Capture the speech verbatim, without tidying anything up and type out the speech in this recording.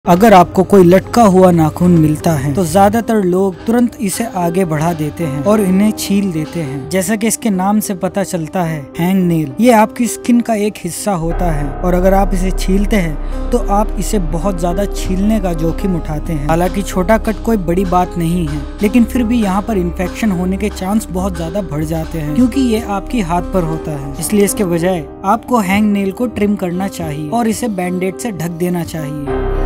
अगर आपको कोई लटका हुआ नाखून मिलता है तो ज्यादातर लोग तुरंत इसे आगे बढ़ा देते हैं और इन्हें छील देते हैं। जैसा कि इसके नाम से पता चलता है, हैंग नेल ये आपकी स्किन का एक हिस्सा होता है और अगर आप इसे छीलते हैं तो आप इसे बहुत ज्यादा छीलने का जोखिम उठाते हैं। हालांकि छोटा कट कोई बड़ी बात नहीं है, लेकिन फिर भी यहाँ पर इन्फेक्शन होने के चांस बहुत ज्यादा बढ़ जाते हैं क्योंकि ये आपकी हाथ पर होता है। इसलिए इसके बजाय आपको हैंग नेल को ट्रिम करना चाहिए और इसे बैंडेड से ढक देना चाहिए।